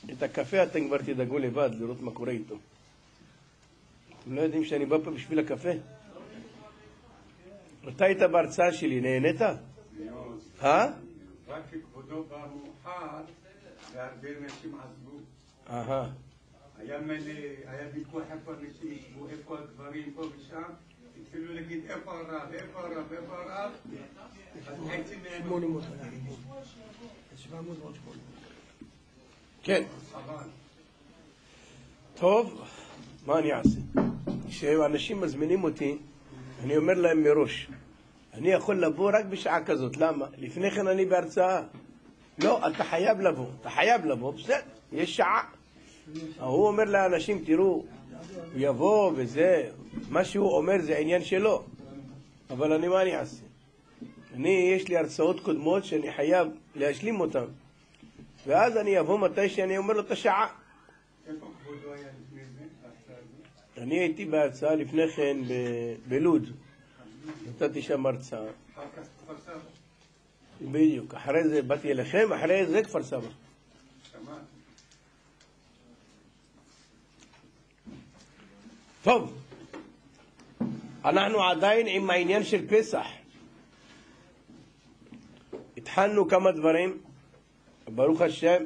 את הקפה אתם כבר תדאגו לבד, לראות מה קורה איתו. אתם לא יודעים שאני בא פה בשביל הקפה? אתה היית בהרצאה שלי, נהנית? רק כבודו בא מאוחר, והרבה אנשים עזבו. היה ויכוח איפה אנשים ישבו, איפה הגברים, פה ושם. התחילו להגיד איפה הרב, איפה הרב, איפה הרב. אז חצי מהם... 700 ועוד 800. כן. טוב, מה אני אעשה? כשאנשים מזמינים אותי, אני אומר להם מראש, אני יכול לבוא רק בשעה כזאת. למה? לפני כן אני בהרצאה. לא, אתה חייב לבוא, בסדר, יש שעה. הוא אומר לאנשים, תראו, הוא יבוא וזה, מה שהוא אומר זה עניין שלו. אבל מה אני אעשה? יש לי הרצאות קודמות שאני חייב להשלים אותן. ואז אני אבוא מתי שאני אומר לו את השעה. איפה כבודו היה לפני זה? אני הייתי בהרצאה לפני כן בלוד. נתתי שם הרצאה. אחר כך כפר סבא. בדיוק. אחרי זה באתי אליכם, אחרי זה כפר סבא. שמעת. טוב. אנחנו עדיין עם העניין של פסח. התחלנו כמה דברים. ברוך השם.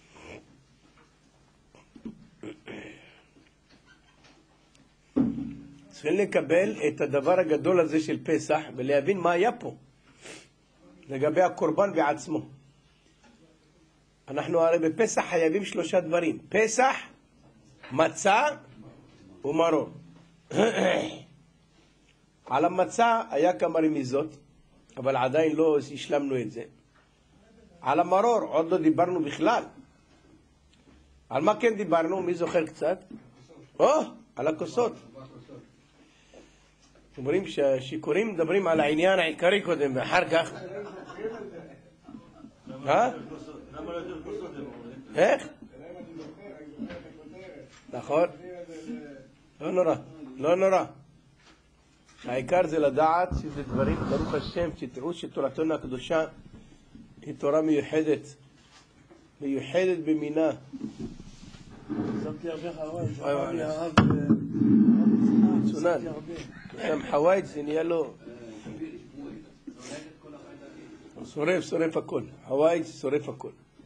צריכים לקבל את הדבר הגדול הזה של פסח ולהבין מה היה פה לגבי הקורבן בעצמו. אנחנו הרי בפסח חייבים 3 דברים: פסח, מצה ומרור. על המצה היה כמה רמיזות, אבל עדיין לא השלמנו את זה. על המרור עוד לא דיברנו בכלל. על מה כן דיברנו? מי זוכר קצת? על הכוסות. אומרים שהשיכורים מדברים על העניין העיקרי קודם ואחר כך. למה לא יותר כוסות? איך? נכון? לא נורא. העיקר זה לדעת שזה דברים, ברוך השם, שתראו שתורתנו הקדושה היא תורה מיוחדת במינה. שמתי הרבה חוואי, הרב צונן. שם חוואי זה נהיה לו שורף הכל. חוואי שורף הכל.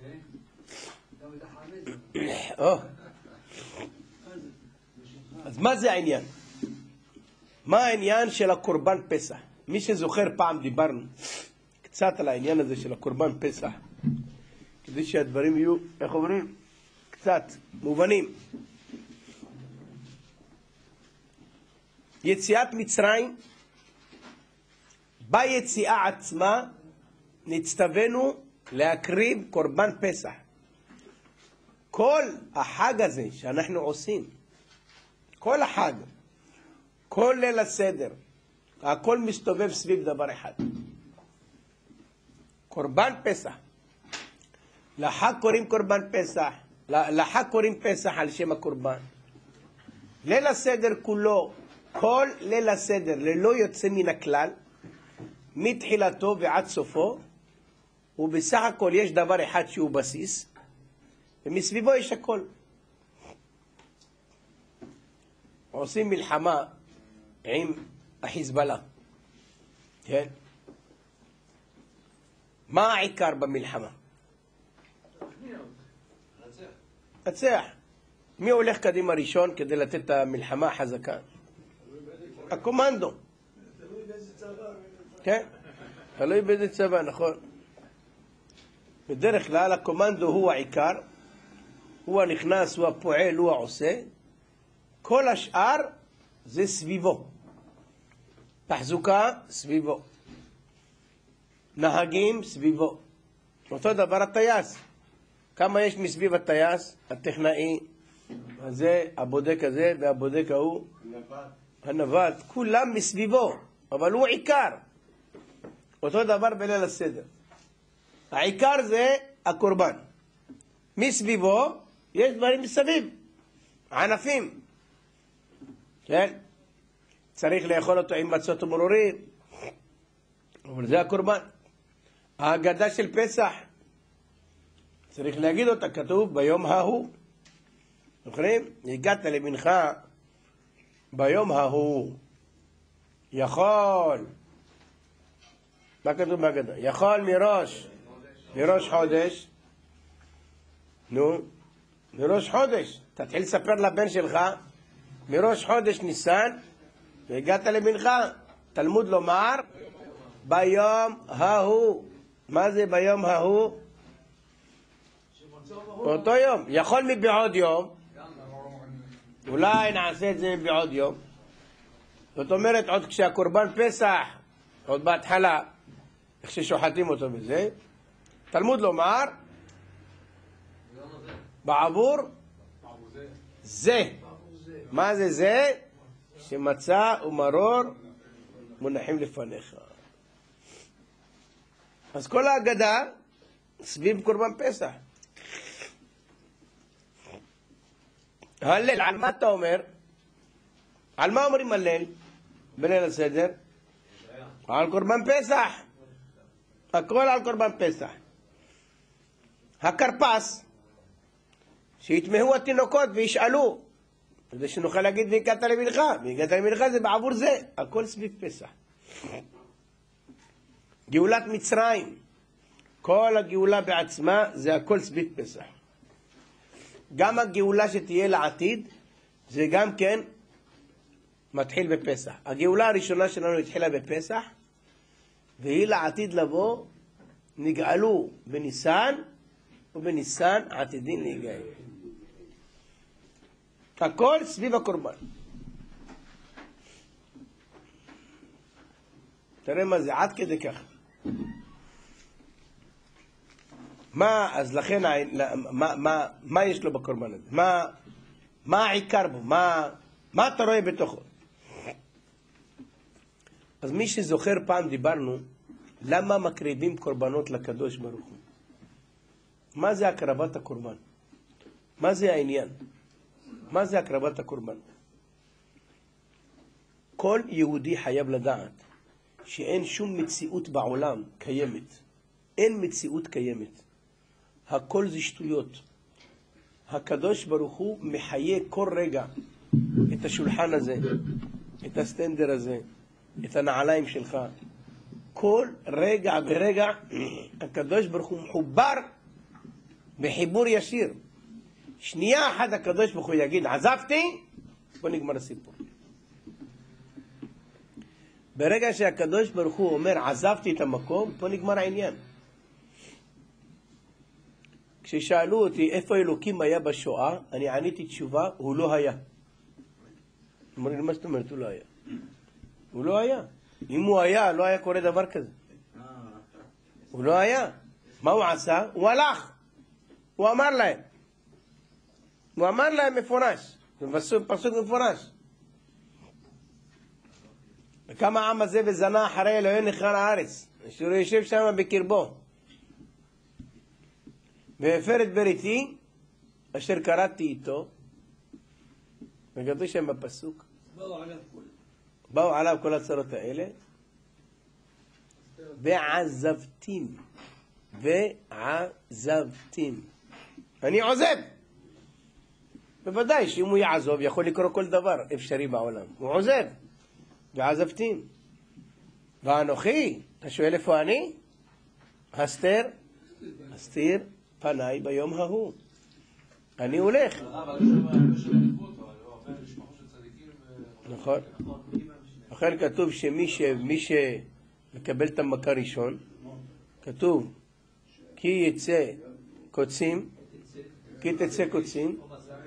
אז מה זה העניין? מה העניין של הקורבן פסח? מי שזוכר, פעם דיברנו קצת על העניין הזה של הקורבן פסח, כדי שהדברים יהיו, איך אומרים? קצת מובנים. יציאת מצרים, ביציאה עצמה נצטווינו להקריב קורבן פסח. כל החג הזה שאנחנו עושים, כל החג, כל ליל הסדר, הכל מסתובב סביב דבר אחד: קורבן פסח. לחג קוראים קורבן פסח, לחג קוראים פסח על שם הקורבן. ליל הסדר כולו, כל ליל הסדר ללא יוצא מן הכלל, מתחילתו ועד סופו, ובסך הכל יש דבר אחד שהוא בסיס, ומסביבו יש הכל. עושים מלחמה עם החיזבאללה, כן? מה העיקר במלחמה? לנצח. מי הולך קדימה ראשון כדי לתת את המלחמה החזקה? הקומנדו. תלוי באיזה צבא. כן, תלוי באיזה צבא, נכון. בדרך כלל הקומנדו הוא העיקר, הוא הנכנס, הוא הפועל, הוא העושה. כל השאר זה סביבו. תחזוקה סביבו, נהגים סביבו. אותו דבר הטייס. כמה יש מסביב הטייס? הטכנאי הזה, הבודק הזה והבודק ההוא, הנווט, כולם מסביבו, אבל הוא עיקר. אותו דבר בליל הסדר. העיקר זה הקורבן. מסביבו יש דברים מסביב, ענפים, כן? צריך לאכול אותו עם מצות ומרורים, אבל זה הקורבן. ההגדה של פסח, צריך להגיד אותה, כתוב ביום ההוא. זוכרים? הגעת למנחה ביום ההוא. יכול. מה כתוב בהגדה? יכול מראש חודש. נו, מראש חודש. תתחיל לספר לבן שלך, מראש חודש ניסן, והגעת למנחה. תלמוד לומר, ביום ההוא. מה זה ביום ההוא? באותו יום. יכול מבעוד יום. אולי נעשה את זה מבעוד יום. זאת אומרת, עוד כשהקורבן פסח, עוד בהתחלה, איך ששוחטים אותו בזה, תלמוד לומר, בעבור זה. מה זה זה? שמצה ומרור מונחים לפניך. אז כל ההגדה סביב קורבן פסח. הלל, על מה אתה אומר? על מה אומרים הלל בליל הסדר? על קורבן פסח. הכל על קורבן פסח. הכרפס, שיתמהו התינוקות וישאלו, כדי שנוכל להגיד והגעת למנחה. והגעת למנחה זה בעבור זה. הכל סביב פסח. גאולת מצרים, כל הגאולה בעצמה זה הכל סביב פסח. גם הגאולה שתהיה לעתיד זה גם כן מתחיל בפסח. הגאולה הראשונה שלנו התחילה בפסח, והיא לעתיד לבוא, נגאלו בניסן, ובניסן עתידין להיגאל. הכל סביב הקורבן. תראה מה זה, עד כדי כך. אז לכן, מה יש לו בקורבן הזה? מה העיקר בו? מה אתה רואה בתוכו? אז מי שזוכר, פעם דיברנו, למה מקריבים קורבנות לקדוש ברוך הוא? מה זה הקרבת הקורבן? מה זה העניין? מה זה הקרבת הקורבן? כל יהודי חייב לדעת שאין שום מציאות בעולם קיימת. אין מציאות קיימת. הכל זה שטויות. הקדוש ברוך הוא מחיה כל רגע את השולחן הזה, את הסטנדר הזה, את הנעליים שלך. כל רגע ורגע הקדוש ברוך הוא מחובר בחיבור ישיר. שנייה אחת הקדוש ברוך הוא יגיד עזבתי, בוא נגמר הסיפור. ברגע שהקדוש ברוך הוא אומר עזבתי את המקום, פה נגמר העניין. כששאלו אותי איפה אלוקים היה בשואה, אני עניתי תשובה, הוא לא היה. אמרו לי, מה זאת אומרת? הוא לא היה. הוא לא היה. אם הוא היה, לא היה קורה דבר כזה. הוא לא היה. מה הוא עשה? הוא הלך. הוא אמר להם. הוא אמר להם מפורש. זה פסוק מפורש. וכמה העם הזה וזנה אחרי אלוהים נכר הארץ. אשר יושב שם בקרבו. והפר את בריתי, אשר קראתי איתו, וכתוב שם בפסוק, באו עליו כל הצרות האלה, ועזבתים. אני עוזב. בוודאי שאם הוא יעזוב, יכול לקרוא כל דבר אפשרי בעולם. הוא עוזב. ועזבתים. ואנוכי, אתה שואל איפה אני? הסתיר פניי ביום ההוא. אני הולך. נכון. לכן כתוב שמי שמקבל את המכה ראשון, כתוב כי יצא קוצים, כי תצא קוצים,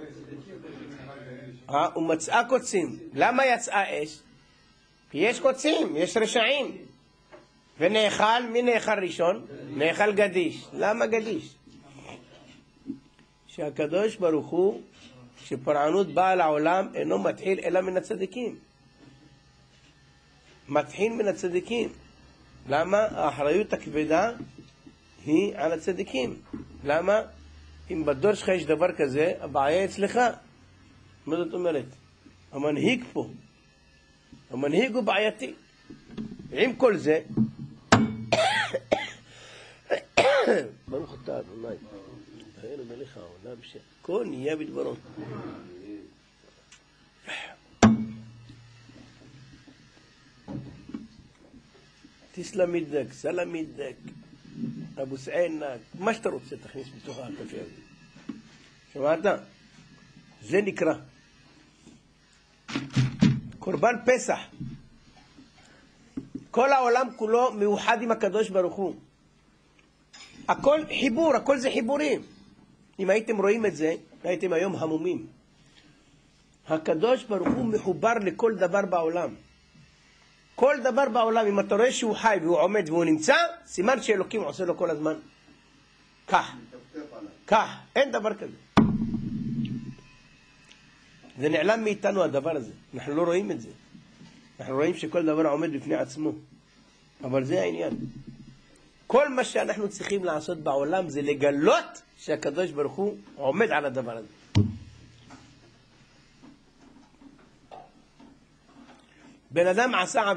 ומצאה קוצים. למה יצאה אש? כי יש קוצים, יש רשעים. ונאכל, מי נאכל ראשון? נאכל גדיש. למה גדיש? שהקדוש ברוך הוא, שפרענות באה לעולם, אינו מתחיל אלא מן הצדיקים. מתחיל מן הצדיקים. למה? האחריות הכבדה היא על הצדיקים. למה? אם בדור שלך יש דבר כזה, הבעיה אצלך. מה זאת אומרת? המנהיג פה. המנהיג הוא בעייתי. עם כל זה, ברוך אתה אדוני. אין מלך העולם כל נהיה בדברו. תסלם מדק, סלם מדק, אבו סעינק, מה שאתה רוצה תכניס בתוך הקפה הזה. שמעת? זה נקרא קורבן פסח. כל העולם כולו מאוחד עם הקדוש ברוך הוא. הכל חיבור, הכל זה חיבורים. אם הייתם רואים את זה, הייתם היום המומים. הקדוש ברוך הוא מחובר לכל דבר בעולם. כל דבר בעולם, אם אתה רואה שהוא חי והוא עומד והוא נמצא, סימן שאלוקים עושה לו כל הזמן. כך. כך. אין דבר כזה. זה נעלם מאיתנו הדבר הזה. אנחנו לא רואים את זה. אנחנו רואים שכל דבר עומד בפני עצמו. אבל זה העניין. כל מה שאנחנו צריכים לעשות בעולם זה לגלות שהקדוש ברוך הוא עומד על הדבר הזה. בן אדם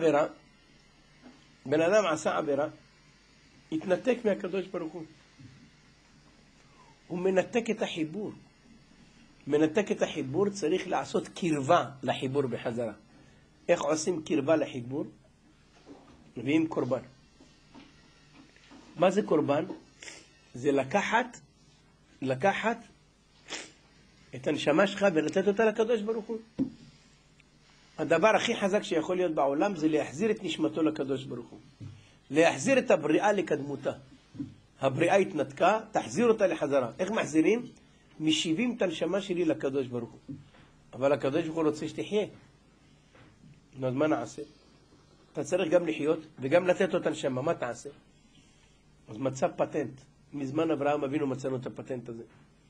עשה עבירה, התנתק מהקדוש ברוך הוא. הוא מנתק את החיבור. מנתק את החיבור, צריך לעשות קרבה לחיבור בחזרה. איך עושים קרבה לחיבור? מביאים קורבן. מה זה קורבן? זה לקחת את הנשמה שלך ולתת אותה לקדוש ברוך הוא. הדבר הכי חזק שיכול להיות בעולם זה להחזיר את נשמתו לקדוש ברוך הוא. להחזיר את הבריאה לקדמותה. הבריאה התנתקה, תחזיר אותה לחזרה. איך מחזירים? משיבים את הנשמה שלי לקדוש ברוך הוא. אבל הקדוש ברוך הוא רוצה שתחיה. אז מה נעשה? אתה צריך גם לחיות וגם לתת אותה נשמה. מה תעשה? אז מצא פטנט. מזמן אברהם אבינו מצאנו את הפטנט הזה.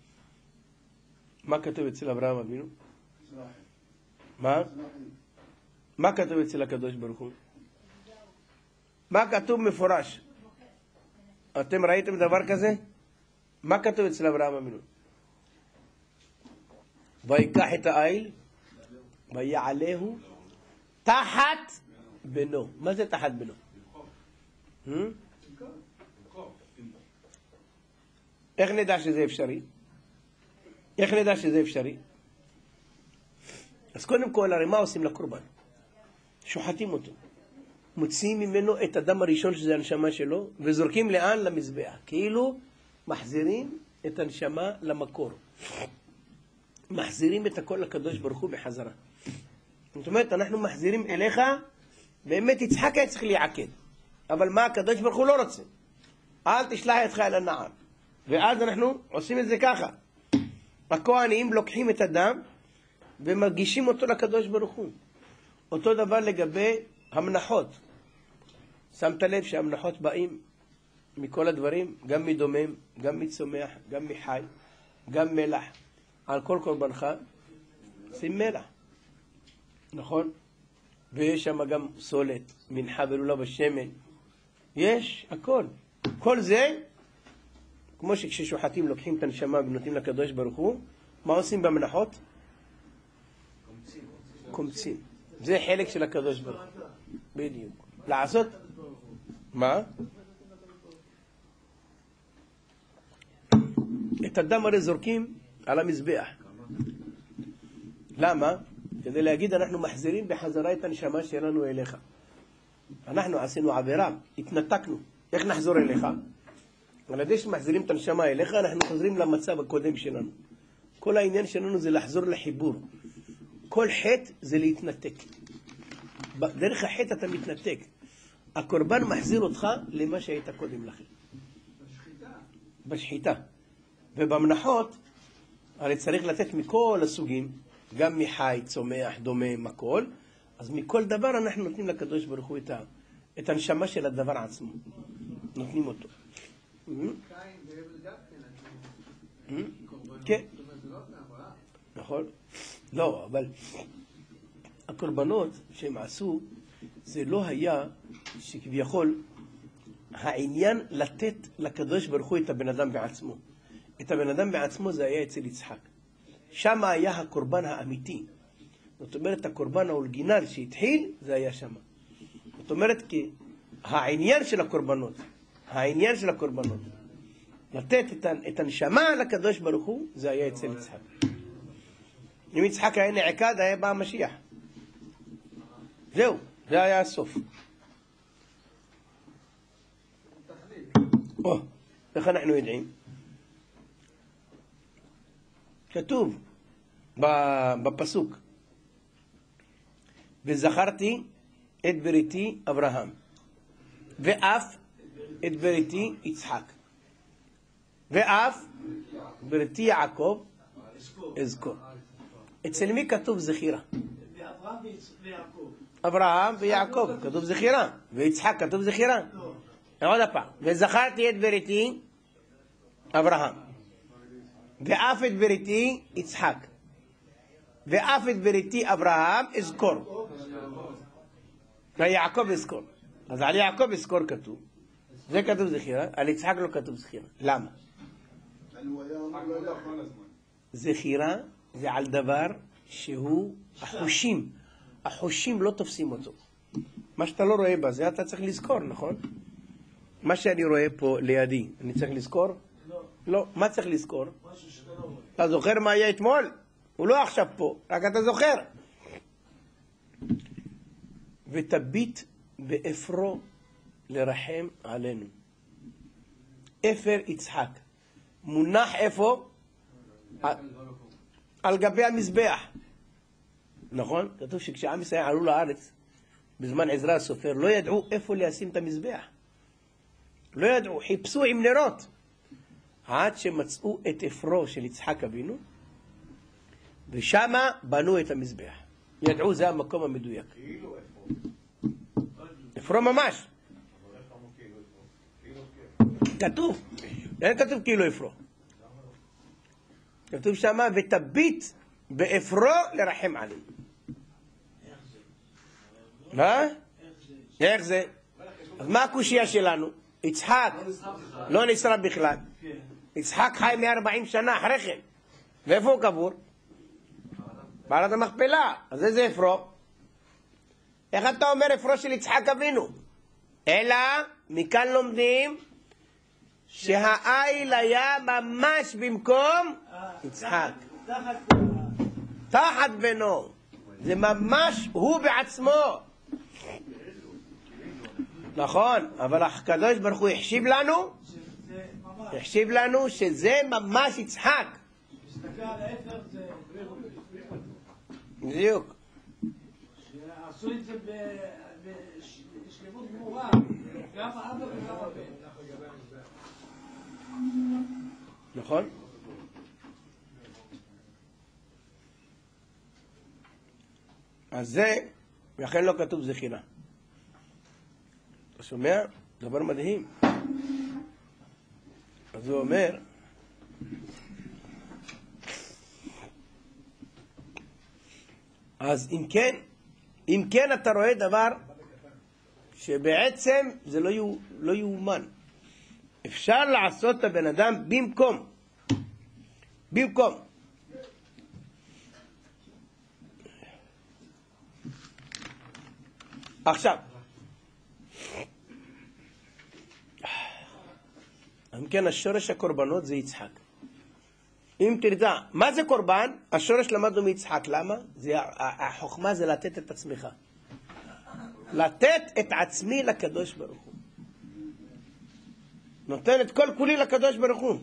מה כתוב אצל אברהם אבינו? מה כתוב אצל הקדוש ברוך הוא? מה כתוב מפורש? אתם ראיתם דבר כזה? מה כתוב אצל אברהם אבינו? ויקח את האיל ויעלהו תחת בנו. מה זה תחת בנו? איך נדע שזה אפשרי? איך נדע שזה אפשרי? אז קודם כל, הרי מה עושים לקורבן? שוחטים אותו. מוציאים ממנו את הדם הראשון שזה הנשמה שלו, וזורקים לאן? למזבח. כאילו מחזירים את הנשמה למקור. מחזירים את הכל לקדוש ברוך הוא בחזרה. זאת אומרת, אנחנו מחזירים אליך, באמת יצחק היה צריך להיעקד. אבל מה הקדוש ברוך הוא לא רוצה? אל תשלח ידך אל הנער. ואז אנחנו עושים את זה ככה. הכהנים לוקחים את הדם, ומגישים אותו לקדוש ברוך הוא. אותו דבר לגבי המנחות. שמת לב שהמנחות באים מכל הדברים, גם מדומם, גם מצומח, גם מחי, גם מלח. על כל קורבנך שים מלח. נכון? ויש שם גם סולת, מנחה ולולה בשמן. יש הכל. כל זה, כמו שכששוחטים לוקחים את הנשמה ונותנים לקדוש ברוך הוא, מה עושים במנחות? קומצים. זה חלק של הקדוש ברוך הוא. בדיוק. לעשות? מה? את הדם הרי זורקים על המזבח. למה? כדי להגיד אנחנו מחזירים בחזרה את הנשמה שלנו אליך. אנחנו עשינו עבירה, התנתקנו. איך נחזור אליך? על ידי שמחזירים את הנשמה אליך, אנחנו חוזרים למצב הקודם שלנו. כל העניין שלנו זה לחזור לחיבור. כל חטא זה להתנתק. דרך החטא אתה מתנתק. הקורבן מחזיר אותך למה שהיית קודם לכן. בשחיטה. ובמנחות, הרי צריך לתת מכל הסוגים, גם מחי, צומח, דומם, הכל. אז מכל דבר אנחנו נותנים לקדוש ברוך הוא את הנשמה של הדבר עצמו. נותנים אותו. כן. נכון? לא, אבל הקורבנות שהם עשו, זה לא היה שכביכול העניין לתת לקדוש ברוך הוא את הבן אדם בעצמו. את הבן אדם בעצמו זה היה אצל יצחק. שם היה הקורבן האמיתי. זאת אומרת, הקורבן האורגינל שהתחיל, זה היה שם. זאת אומרת, כי העניין של הקורבנות, לתת את הנשמה לקדוש ברוך הוא, זה היה אצל יצחק. אם יצחק היה נעקד, היה בא המשיח. זהו, זה היה הסוף. איך אנחנו יודעים? כתוב בפסוק, וזכרתי את בריתי אברהם, ואף את בריתי יצחק, ואף בריתי יעקב אזכור. אצל מי כתוב זכירה? אברהם ויעקב כתוב זכירה, ויצחק כתוב זכירה. עוד הפעם, וזכרתי את בריתי אברהם, ואף את בריתי יצחק, ואף את בריתי אברהם אזכור. ויעקב אזכור. אז על יעקב אזכור כתוב, זה כתוב זכירה, על יצחק לא כתוב זכירה. למה? זכירה זה על דבר שהוא החושים. החושים לא תופסים אותו. מה שאתה לא רואה בזה אתה צריך לזכור, נכון? מה שאני רואה פה לידי, אני צריך לזכור? לא. מה צריך לזכור? אתה זוכר מה היה אתמול? הוא לא עכשיו פה, רק אתה זוכר. ותביט באפרו לרחם עלינו. אפר יצחק מונח איפה? על גבי המזבח. נכון? כתוב שכשעם ישראל עלו לארץ בזמן עזרא הסופר לא ידעו איפה לשים את המזבח. לא ידעו, חיפשו עם נרות עד שמצאו את אפרו של יצחק אבינו, ושמה בנו את המזבח. ידעו זה המקום המדויק. אפרו ממש. כתוב. אין כתוב כאילו אפרו. כתוב שמה ותביט באפרו לרחם עלינו. מה? איך זה? אז מה הקושיה שלנו? יצחק לא נשרף בכלל. יצחק חי 140 שנה אחרי כן. ואיפה הוא קבור? בעלת המכפלה. אז איזה אפרו? איך אתה אומר אפרו של יצחק אבינו? אלא מכאן לומדים שהאיל היה ממש במקום יצחק. תחת בנו. זה ממש הוא בעצמו. נכון, אבל הקדוש ברוך הוא החשיב לנו שזה ממש יצחק. בדיוק. עשו את זה בשלמות גמורה, גם אבא וגם הבן. נכון? אז זה, לכן לא כתוב זכירה. אתה שומע? דבר מדהים. אז הוא אומר, אז אם כן אתה רואה דבר שבעצם זה לא יאומן. אפשר לעשות את הבן אדם במקום. עכשיו, אם כן השורש הקורבנות זה יצחק. אם תרצה, מה זה קורבן? השורש למדנו מיצחק. למה? החוכמה זה לתת את עצמך. לתת את עצמי לקדוש ברוך הוא. נותן את כל כולי לקדוש ברוך הוא.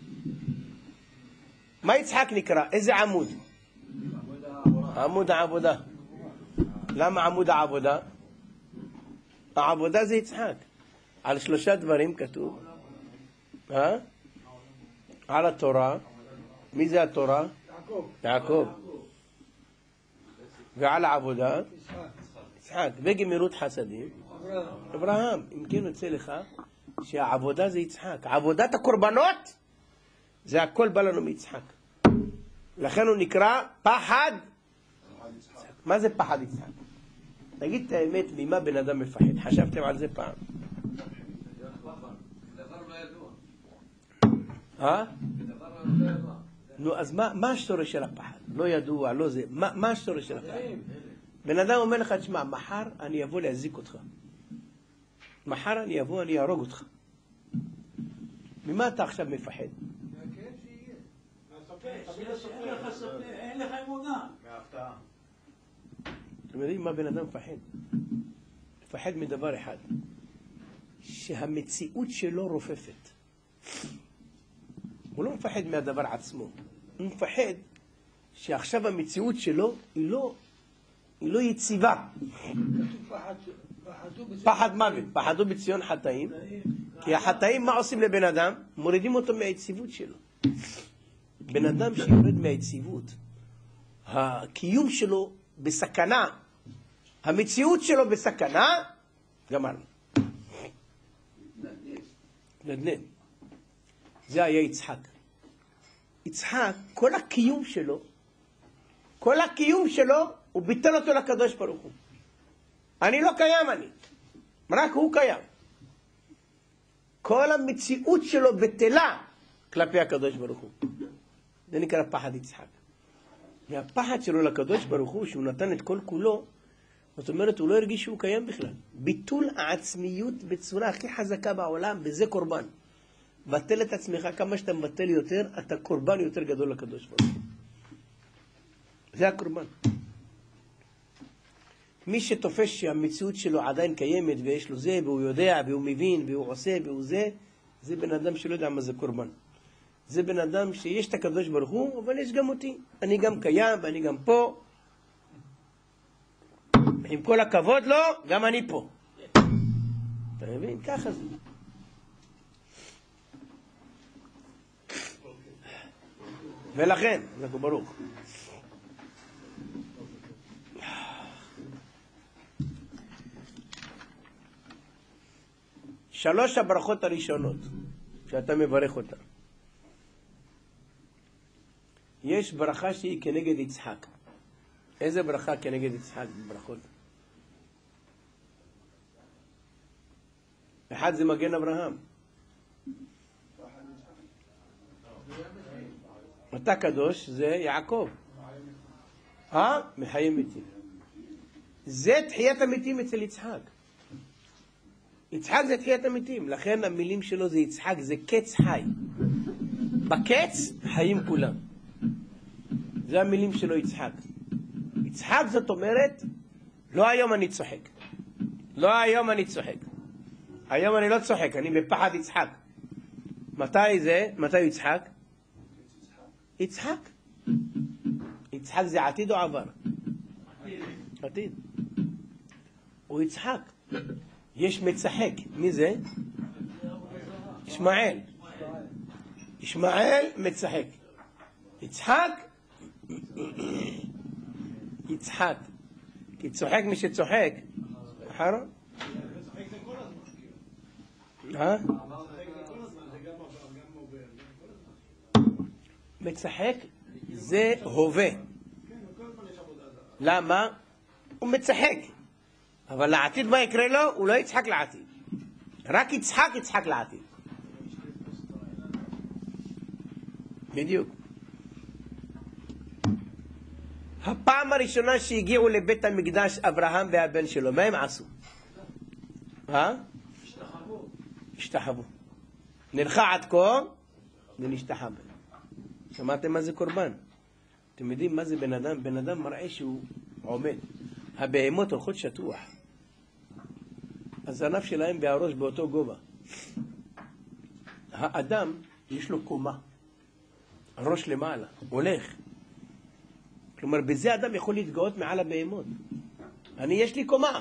מה יצחק נקרא? איזה עמוד? עמוד העבודה. למה עמוד העבודה? העבודה זה יצחק. על 3 דברים כתוב. על התורה. מי זה התורה? יעקב. ועל העבודה? יצחק. בגמירות חסדים? אברהם. אם כן יוצא לך שהעבודה זה יצחק. עבודת הקורבנות זה הכל בא לנו מיצחק. לכן הוא נקרא פחד יצחק. מה זה פחד יצחק? תגיד את האמת, ממה בן אדם מפחד? חשבתם על זה פעם? נו, אז מה השורש של הפחד? לא ידוע, לא זה. מה השורש של הפחד? בן אדם אומר לך, תשמע, מחר אני אבוא להזיק אותך. מחר אני אבוא, אני ארוג אותך. ממה אתה עכשיו מפחד? אין לך אמונה. מההפתעה. אתם יודעים מה בן אדם מפחד? מפחד מדבר אחד, שהמציאות שלו רופפת. הוא לא מפחד מהדבר עצמו, הוא מפחד שעכשיו המציאות שלו היא לא יציבה. פחד מוות, פחדו בציון חטאים, כי החטאים מה עושים לבן אדם? מורידים אותו מהיציבות שלו. בן אדם שיורד מהיציבות, הקיום שלו בסכנה, המציאות שלו בסכנה, גמרנו. נדנד. זה היה יצחק. יצחק, כל הקיום שלו, הוא ביטל אותו לקדוש ברוך הוא. אני לא קיים, רק הוא קיים. כל המציאות שלו בטלה כלפי הקדוש ברוך הוא. זה נקרא פחד יצחק. והפחד שלו לקדוש ברוך הוא, שהוא נתן את כל כולו, זאת אומרת, הוא לא הרגיש שהוא קיים בכלל. ביטול העצמיות בצורה הכי חזקה בעולם, בזה קורבן. בטל את עצמך, כמה שאתה מבטל יותר, אתה קורבן יותר גדול לקדוש ברוך הוא. זה הקורבן. מי שתופס שהמציאות שלו עדיין קיימת, ויש לו זה, והוא יודע, והוא מבין, והוא עושה, והוא זה בן אדם שלא יודע מה זה קורבן. זה בן אדם שיש את הקדוש ברוך הוא, אבל יש גם אותי. אני גם קיים, ואני גם פה. עם כל הכבוד לו, גם אני פה. אתה מבין? ככה זה. ולכן, אנחנו ברוך. שלוש הברכות הראשונות שאתה מברך אותה. יש ברכה שהיא כנגד יצחק. איזה ברכה כנגד יצחק בברכות? אחד זה מגן אברהם. אתה קדוש זה יעקב. מחיים מתים. זה תחיית המתים אצל יצחק. יצחק זה תחיית המתים. לכן המילים שלו זה יצחק, זה קץ חי. בקץ חיים כולם. זה המילים שלו יצחק. יצחק זאת אומרת, לא היום אני צוחק. לא היום אני צוחק. היום אני לא צוחק, אני בפחד יצחק. מתי זה? מתי יצחק? יצחק. יצחק זה עתיד או עבר? עתיד. הוא יצחק. יש מצחק. מי זה? ישמעאל. ישמעאל מצחק. יצחק. יצחק. כי צוחק מי שצוחק. אחרון? מצחק זה הווה. למה? הוא מצחק. אבל לעתיד מה יקרה לו? הוא לא יצחק לעתיד. רק יצחק לעתיד. בדיוק. הפעם הראשונה שהגיעו לבית המקדש אברהם והבן שלו, מה הם עשו? השתחוו. נלכה עד כה ונשתחווה. שמעתם מה זה קורבן? אתם יודעים מה זה בן אדם? בן אדם מראה שהוא עומד. הבהמות הולכות שטוח. הזנב שלהם והראש באותו גובה. האדם יש לו קומה. הראש למעלה. הולך. כלומר, בזה אדם יכול להתגאות מעל הבהמות. יש לי קומה.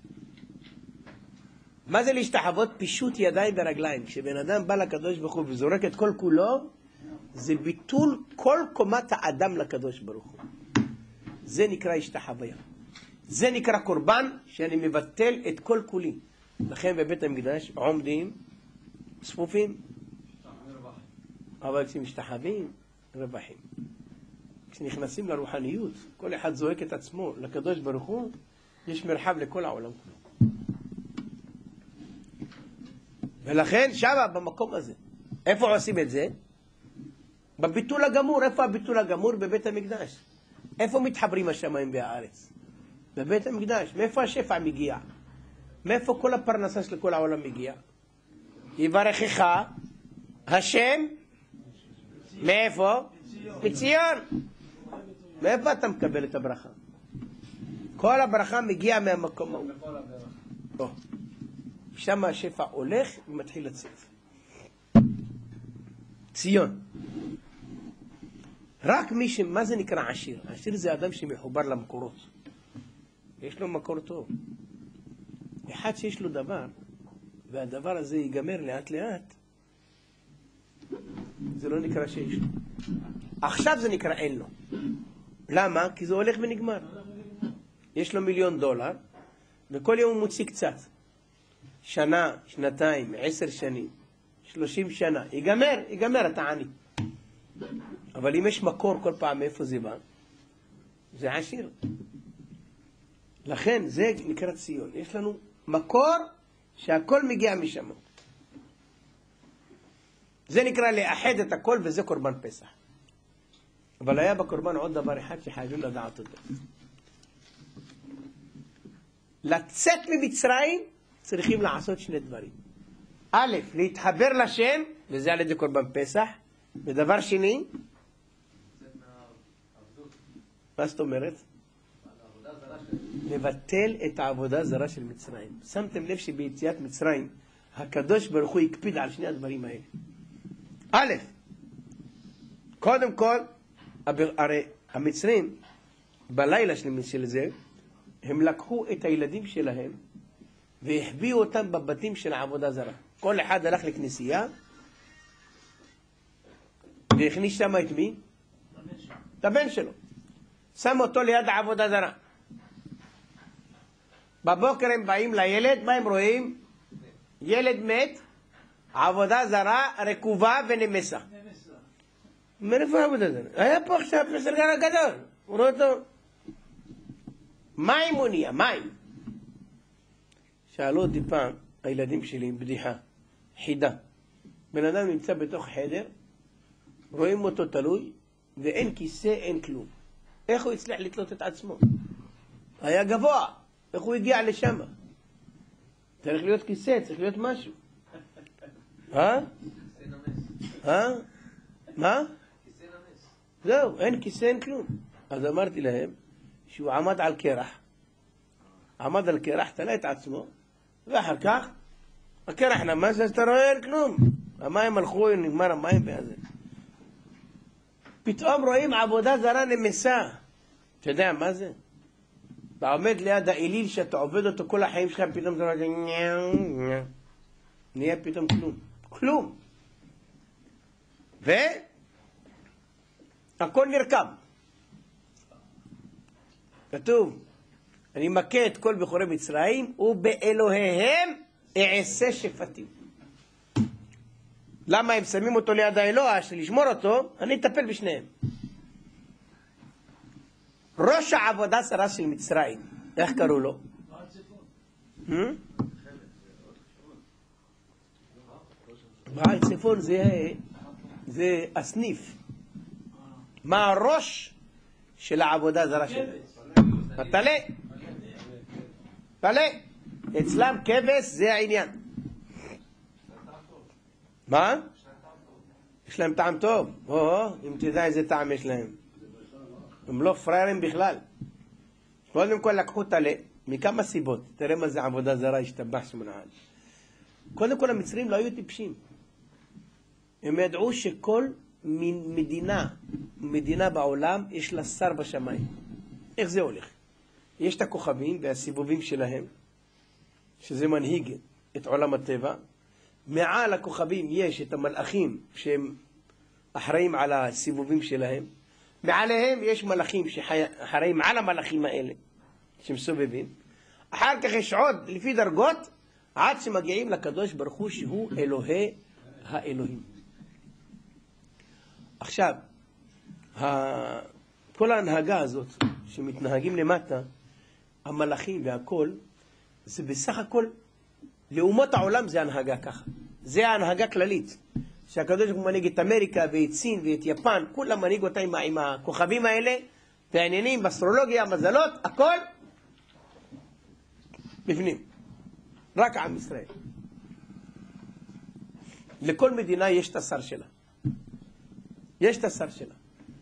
מה זה להשתחוות? פישוט ידיים ורגליים. כשבן אדם בא לקדוש ברוך הוא וזורק את כל כולו, זה ביטול כל קומת האדם לקדוש ברוך הוא. זה נקרא השתחוויה. זה נקרא קורבן שאני מבטל את כל כולי. לכן בבית המקדש עומדים צפופים. אבל כשמשתחווים, רווחים. כשנכנסים לרוחניות, כל אחד זועק את עצמו לקדוש ברוך הוא, יש מרחב לכל העולם כולו. ולכן שמה במקום הזה. איפה עושים את זה? בביטול הגמור. איפה הביטול הגמור? בבית המקדש. איפה מתחברים השמיים והארץ? בבית המקדש. מאיפה השפע מגיע? מאיפה כל הפרנסה של כל העולם מגיע? יברכך השם, מאיפה? מציון. מאיפה אתה מקבל את הברכה? כל הברכה מגיעה מהמקום ההוא. שם השפע הולך ומתחיל לצאת. ציון. רק מי מה זה נקרא עשיר? עשיר זה אדם שמחובר למקורות. יש לו מקור טוב. אחד שיש לו דבר, והדבר הזה ייגמר לאט לאט, זה לא נקרא שיש לו. עכשיו זה נקרא אין לו. למה? כי זה הולך ונגמר. יש לו $1,000,000, וכל יום הוא מוציא קצת. שנה, שנתיים, 10 שנים, 30 שנה. ייגמר, אתה עני. אבל אם יש מקור כל פעם מאיפה זה בא, זה עשיר. לכן זה נקרא ציון. יש לנו מקור שהכל מגיע משם. זה נקרא לאחד את הכל, וזה קורבן פסח. אבל היה בקורבן עוד דבר אחד שחייבים לדעת אותו. לצאת ממצרים צריכים לעשות 2 דברים. א', להתחבר לשם, וזה על ידי קורבן פסח. ודבר שני, מה זאת אומרת? לבטל את העבודה הזרה של מצרים. שמתם לב שביציאת מצרים הקדוש ברוך הוא הקפיד על 2 הדברים האלה. א', קודם כל, הרי המצרים בלילה של זה הם לקחו את הילדים שלהם והחביאו אותם בבתים של העבודה זרה. כל אחד הלך לכנסייה והכניס שם את מי? את הבן שלו. שם אותו ליד העבודה זרה. בבוקר הם באים לילד, מה הם רואים? ילד מת, עבודה זרה, רקובה ונמסה. מאיפה העבודה זרה? היה פה עכשיו בסרגל הגדול. הוא רואה אותו. מים הוא נהיה, מים. שאלו אותי פעם, הילדים שלי, בדיחה, חידה. בן אדם נמצא בתוך חדר, רואים אותו תלוי, ואין כיסא, אין כלום. איך הוא הצליח לתלות את עצמו? היה גבוה. איך הוא הגיע לשם? צריך להיות כיסא, צריך להיות משהו. מה? זהו, אין כיסא, אין כלום. אז אמרתי להם שהוא עמד על קרח. עמד על קרח, תלה את עצמו, ואחר כך הקרח נמס, אז אתה רואה אין כלום. המים הלכו, נגמר המים והזה. פתאום רואים עבודה זרה נמסה. אתה יודע מה זה? אתה עומד ליד האליל שאתה עובד אותו כל החיים שלך, פתאום אתה רואה, נהיה פתאום כלום. כלום. הכל נרקם. כתוב, אני מכה את כל בחורי מצרים, ובאלוהיהם אעשה שפטים. למה הם שמים אותו ליד האלוה, שלשמור אותו, אני אטפל בשניהם. ראש העבודה זרה של מצרים, איך קראו לו? בעל צפון זה הסניף. מה הראש של העבודה זרה שלהם? פלא. אצלם כבש זה העניין. מה? יש להם טעם טוב. אם תדע איזה טעם יש להם. הם לא פריירים בכלל. קודם כל לקחו טלה, מכמה סיבות. תראה מה זה עבודה זרה, השתבח שמונען. קודם כל המצרים לא היו טיפשים. הם ידעו שכל מדינה בעולם יש לה שר בשמיים. איך זה הולך? יש את הכוכבים והסיבובים שלהם, שזה מנהיג את עולם הטבע. מעל הכוכבים יש את המלאכים שהם אחראים על הסיבובים שלהם. מעליהם יש מלאכים שאחראים על המלאכים האלה שמסובבים. אחר כך יש עוד לפי דרגות עד שמגיעים לקדוש ברוך הוא שהוא אלוהי האלוהים. עכשיו, כל ההנהגה הזאת שמתנהגים למטה, המלאכים והכל, זה בסך הכל, לאומות העולם זה הנהגה ככה. זה ההנהגה כללית. שהקדוש ברוך הוא מנהיג את אמריקה ואת סין ואת יפן, כולם מנהיג אותה עם הכוכבים האלה, והעניינים, באסטרולוגיה, מזלות, הכל בפנים. רק עם ישראל. לכל מדינה יש את השר שלה. יש את השר שלה.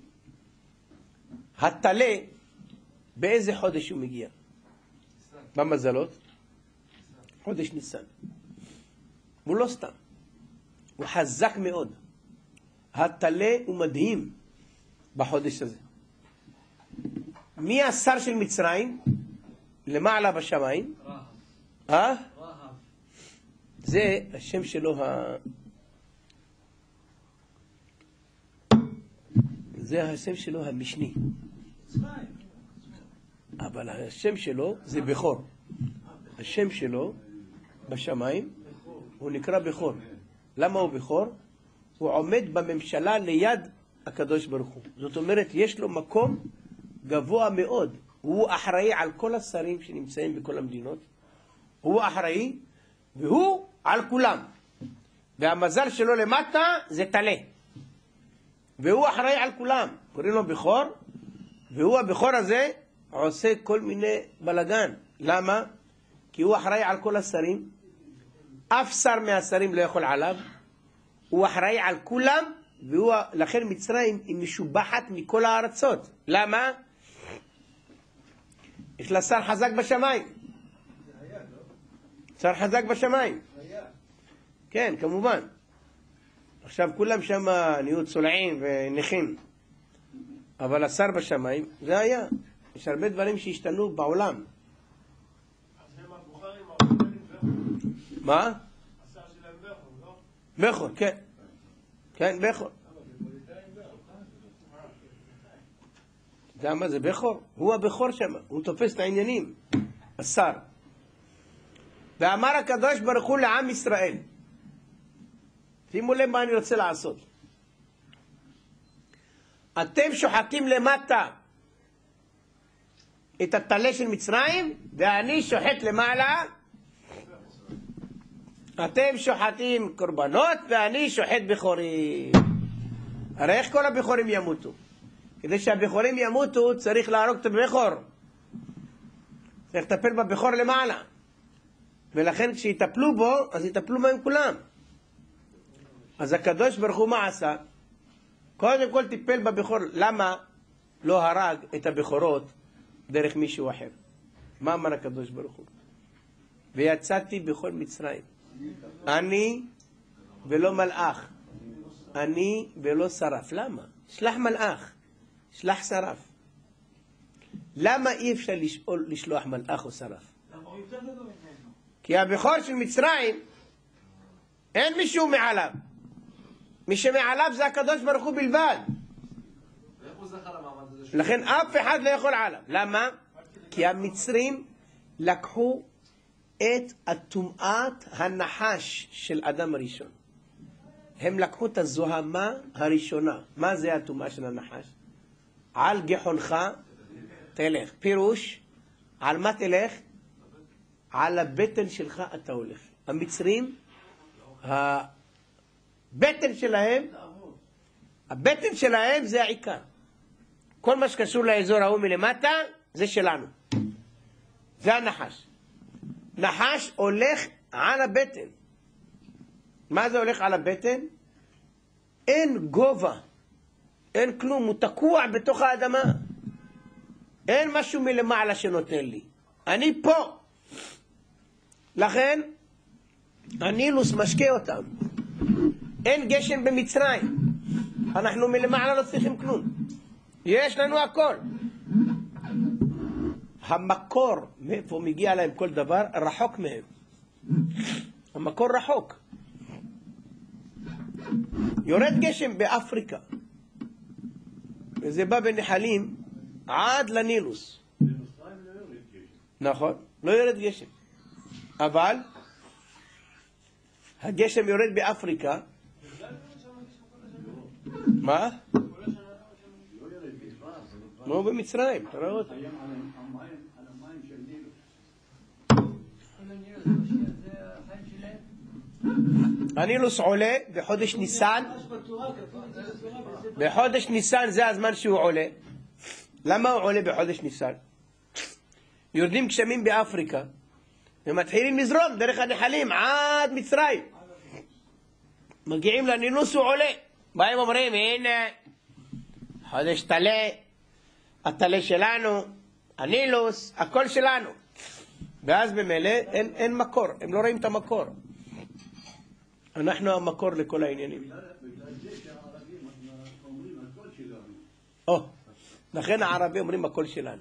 התלה, באיזה חודש הוא מגיע? במזלות? חודש ניסן. הוא לא סתם. הוא חזק מאוד. התלה הוא מדהים בחודש הזה. מי השר של מצרים? למעלה בשמיים? רהב. זה השם שלו זה השם שלו המשני. אבל השם שלו זה בכור. השם שלו בשמיים הוא נקרא בכור. למה הוא בכור? הוא עומד בממשלה ליד הקדוש ברוך הוא. זאת אומרת, יש לו מקום גבוה מאוד. הוא אחראי על כל השרים שנמצאים בכל המדינות. הוא אחראי, והוא על כולם. והמזל שלו למטה זה תלה. והוא אחראי על כולם. קוראים לו בכור, והוא הבכור הזה עושה כל מיני בלגן. למה? כי הוא אחראי על כל השרים. אף שר מהשרים לא יכול עליו. הוא אחראי על כולם, לכן מצרים היא משובחת מכל הארצות. למה? יש לה שר חזק בשמיים. שר חזק בשמיים. כן, כמובן. עכשיו כולם שם נהיו צולעים ונכים. אבל השר בשמיים, זה היה. יש הרבה דברים שהשתנו בעולם. מה? השר שלהם בכור, לא? בכור, כן. כן, בכור. אתה יודע מה זה בכור? הוא הבכור שם, הוא תופס את העניינים. השר. ואמר הקדוש ברוך הוא לעם ישראל, שימו לב מה אני רוצה לעשות. אתם שוחטים למטה את התלה של מצרים, ואני שוחט למעלה. אתם שוחטים קורבנות, ואני שוחט בכורים. הרי איך כל הבכורים ימותו? כדי שהבכורים ימותו, צריך להרוג את הבכור. צריך לטפל בבכור למעלה. ולכן כשיטפלו בו, אז יטפלו בהם כולם. אז הקדוש ברוך הוא מה עשה? קודם כל טיפל בבכור. למה לא הרג את הבכורות דרך מישהו אחר? מה אמר הקדוש ברוך הוא? ויצאתי בכל מצרים. אני ולא מלאך. אני ולא שרף. למה? שלח מלאך. שלח שרף. למה אי אפשר לשלוח מלאך או שרף? כי הבכור של מצרים אין מישהו מעליו. מי שמעליו זה הקדוש ברוך הוא בלבד. לכן אף אחד לא יכול עליו. למה? כי המצרים לקחו את הטומאת הנחש של אדם הראשון. הם לקחו את הזוהמה הראשונה. מה זה הטומאה של הנחש? על גחונך תלך. פירוש, על מה תלך? על הבטן שלך אתה הולך. המצרים, הבטן שלהם זה העיקר. כל מה שקשור לאזור ההוא מלמטה זה שלנו. זה הנחש. נחש הולך על הבטן. מה זה הולך על הבטן? אין גובה, אין כלום, הוא תקוע בתוך האדמה. אין משהו מלמעלה שנותן לי. אני פה. לכן, הנילוס משקה אותם. אין גשם במצרים. אנחנו מלמעלה לא צריכים כלום. יש לנו הכל. המקור, מאיפה מגיע להם כל דבר, רחוק מהם. המקור רחוק. יורד גשם באפריקה. וזה בא בנחלים עד לנילוס. נכון, לא יורד גשם. אבל הגשם יורד באפריקה. מה? לא במצרים, תראה אותה. הנילוס עולה בחודש ניסן. בחודש ניסן זה הזמן שהוא עולה. למה הוא עולה בחודש ניסן? יורדים גשמים באפריקה ומתחילים לזרום דרך הנחלים עד מצרים. מגיעים לנילוס הוא עולה. באים אומרים, הנה, חודש תלה, התלה שלנו, הנילוס, הכל שלנו. ואז במילא אין מקור, הם לא רואים את המקור. אנחנו המקור לכל העניינים. בגלל זה שהערבים אומרים הכל שלנו. לכן הערבים אומרים הכל שלנו.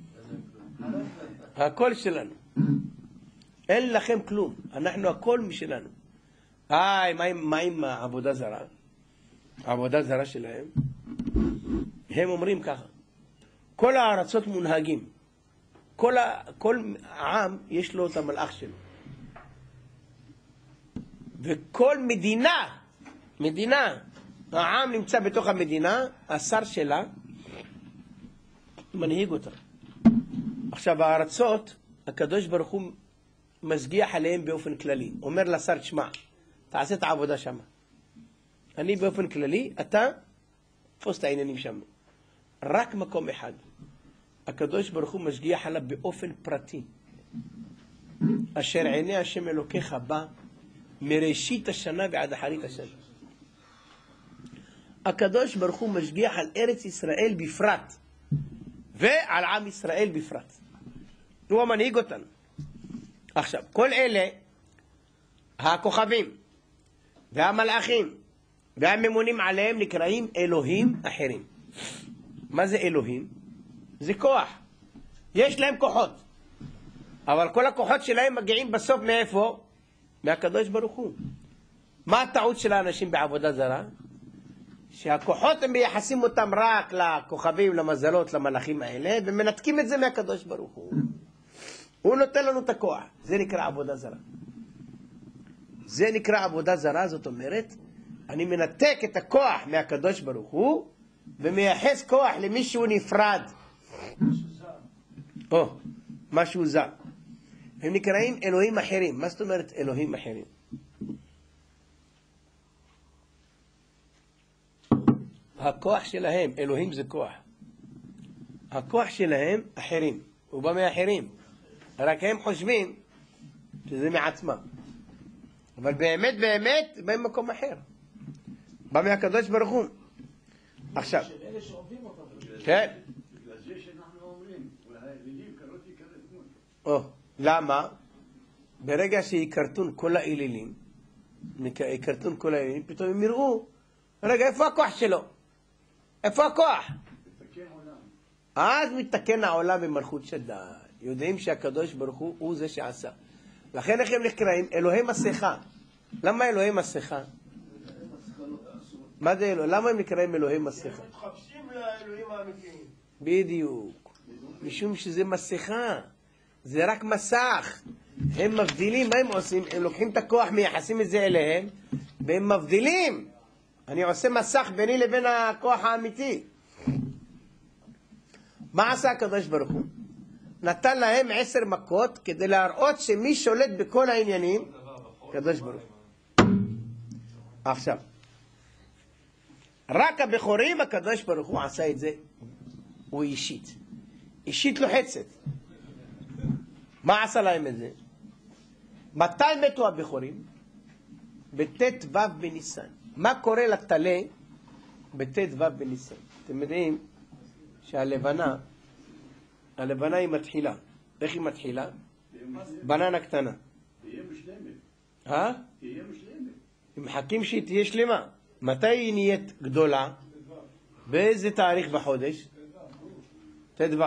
הכל שלנו. אין לכם כלום, אנחנו הכל משלנו. מה עם העבודה זרה? העבודה זרה שלהם, הם אומרים ככה, כל הארצות מונהגים, כל העם יש לו את המלאך שלו, וכל מדינה, העם נמצא בתוך המדינה, השר שלה מנהיג אותה. עכשיו הארצות, הקדוש ברוך הוא משגיח עליהם באופן כללי, אומר לשר, תשמע, תעשה את העבודה שם. אני באופן כללי, אתה תפוס את העניינים שם. רק מקום אחד. הקדוש ברוך הוא משגיח עליו באופן פרטי. אשר עיני השם אלוקיך בא מראשית השנה ועד אחרית השנה. הקדוש ברוך הוא משגיח על ארץ ישראל בפרט, ועל עם ישראל בפרט. הוא המנהיג אותנו. עכשיו, כל אלה, הכוכבים, והמלאכים, והממונים עליהם נקראים אלוהים אחרים. מה זה אלוהים? זה כוח. יש להם כוחות. אבל כל הכוחות שלהם מגיעים בסוף מאיפה? מהקדוש ברוך הוא. מה הטעות של האנשים בעבודה זרה? שהכוחות הם מייחסים אותם רק לכוכבים, למזלות, למלאכים האלה, ומנתקים את זה מהקדוש ברוך הוא. הוא נותן לנו את הכוח. זה נקרא עבודה זרה. זה נקרא עבודה זרה, זאת אומרת, אני מנתק את הכוח מהקדוש ברוך הוא, ומייחס כוח למישהו נפרד. משהו זר. הם נקראים אלוהים אחרים. מה זאת אומרת אלוהים אחרים? הכוח שלהם, אלוהים זה כוח. הכוח שלהם אחרים. הוא בא מאחרים. רק הם חושבים שזה מעצמם. אבל באמת, בא ממקום אחר. בא מהקדוש ברוך הוא. עכשיו. של אלה שעובדים אותם. כן. בגלל זה שאנחנו אומרים, והאלילים קראתי כרתמות. למה? ברגע שיכרתון כל האלילים, פתאום הם יראו, רגע, איפה הכוח שלו? איפה הכוח? מתקן עולם. אז מתקן העולם במלכות שדי. יודעים שהקדוש ברוך הוא זה שעשה. לכן איך הם נקראים? אלוהי מסכה. למה אלוהי מסכה? מה זה אלוהי? למה הם נקראים אלוהי מסכה? הם מתחפשים לאלוהים האמיתיים. בדיוק. משום שזה מסכה. זה רק מסך. הם מבדילים, מה הם עושים? הם לוקחים את הכוח, מייחסים את זה אליהם, והם מבדילים. אני עושה מסך ביני לבין הכוח האמיתי. מה עשה הקדוש ברוך הוא? נתן להם 10 מכות כדי להראות שמי שולט בכל העניינים, הקדוש ברוך הוא. עכשיו, רק הבכורים הקדוש ברוך הוא עשה את זה, הוא אישית לוחצת. מה עשה להם את זה? מתי מתו הבכורים? בט"ו בניסן. מה קורה לתלה בט"ו בניסן? אתם יודעים שהלבנה היא מתחילה. איך היא מתחילה? בננה קטנה. תהיה מושלמת. תהיה מושלמת. הם מחכים שהיא תהיה שלמה. מתי היא נהיית גדולה? באיזה תאריך בחודש? ט"ו.